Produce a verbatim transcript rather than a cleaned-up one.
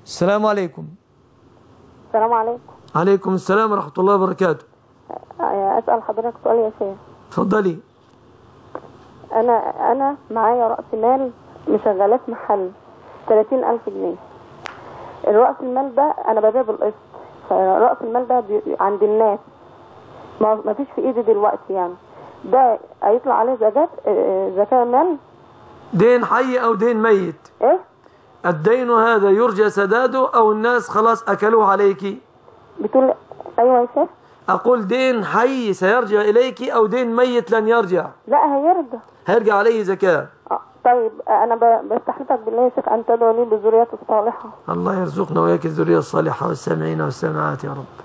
السلام عليكم. السلام عليكم. عليكم السلام ورحمة الله وبركاته. أسأل حضرتك سؤال يا شيخ. اتفضلي. أنا أنا معايا رأس مال مشغلاه في محل ثلاثين ألف جنيه. الرأس المال ده أنا ببيع بالقسط، فرأس المال ده عند الناس ما فيش في إيدي دلوقتي، يعني ده هيطلع عليه زكاة زكاة مال؟ دين حي أو دين ميت؟ إيه؟ الدين هذا يرجى سداده أو الناس خلاص أكلوه عليك؟ بتقول أيوة يا شيخ. أقول دين حي سيرجع إليك أو دين ميت لن يرجع؟ لا هيرجع. هيرجع عليه زكاة. آه. طيب أنا بستحلفك بالله يا شيخ أن تدعو لي بالذريات الصالحة. الله يرزقنا وإياك الذرية الصالحة والسامعين والسامعات يا رب.